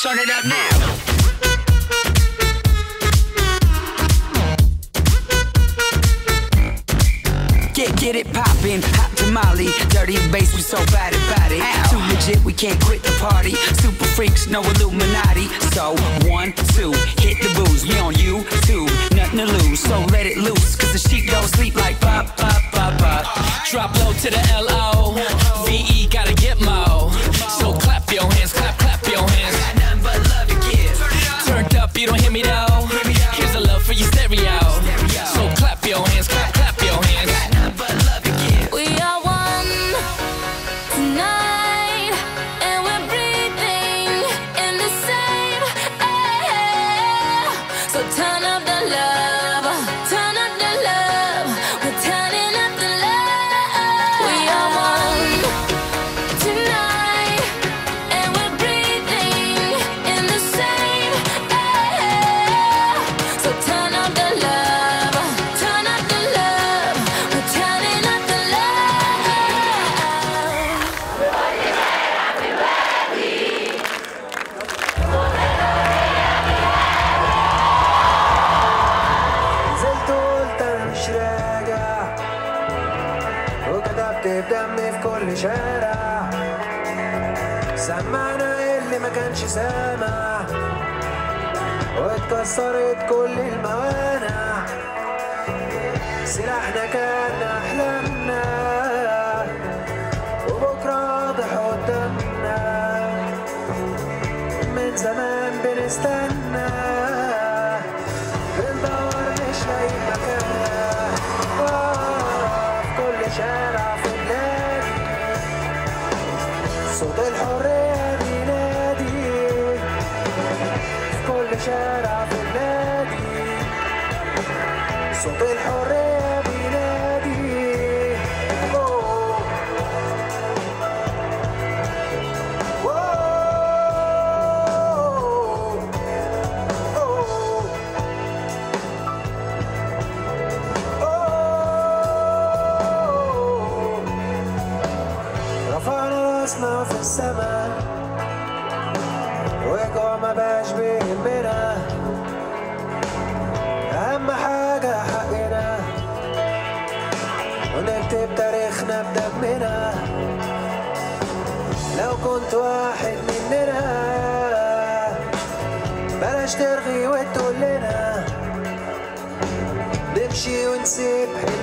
Turn it up now. Get it poppin', hot tamale, dirty bass, we so bad about it. Too legit, we can't quit the party. Super freaks, no Illuminati. So 1, 2, hit the booze. We on YouTube, nothing to lose. So let it loose, cause the sheep don't sleep like pop, pop, pop, pop. Drop low to the L-O-V-E, gotta get mo. So clap your hands, clap, clap your hands. Got nothing but love to give. Turned up, you don't hear me though. Here's a love for your stereo. So clap your hands, clap, clap your hands. We are one tonight, and we're breathing in the same air. So turn up the love, turn up the love. We're turning up the love. We are one tonight, and we're breathing in the same air. So turn up the love, turn up the love. We're turning up the love. نزلت وقلت انا مش راجع، وكتبت بدمي في كل شارع. سمعنا اللي ما كانش سامع، واتكسرت كل الموانع. سلاحنا كان احلامنا، وبكره واضح قدامنا. من زمان بنستنى، بندور مش لاقي مكان. في كل شارع في بلادي صوت الحرية بينادي. في كل شارع في بلادي صوت الحرية بينادي. أوه. رفعنا راسنا في السما، وجوع ما بقاش بيهمنا. أهم حاجة حقنا، ونكتب تاريخنا بدمنا. لو كنت واحد مننا، بلاش ترغي وتقول لنا نمشي ونسيب